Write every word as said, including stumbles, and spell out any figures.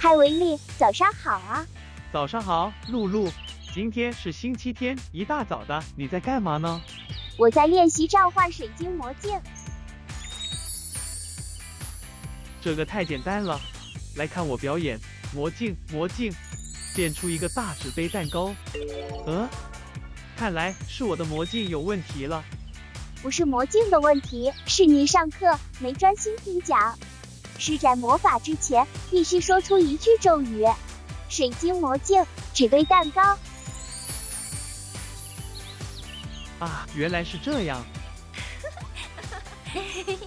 嗨，维利，早上好啊！ 早上好，露露。今天是星期天，一大早的，你在干嘛呢？ 我在练习召唤水晶魔镜。 这个太简单了，来看我表演。魔镜，魔镜，变出一个大纸杯蛋糕。呃，看来是我的魔镜有问题了。 不是魔镜的问题，是你上课没专心听讲。施展魔法之前，必须说出一句咒语：水晶魔镜，纸杯蛋糕。 啊，原来是这样。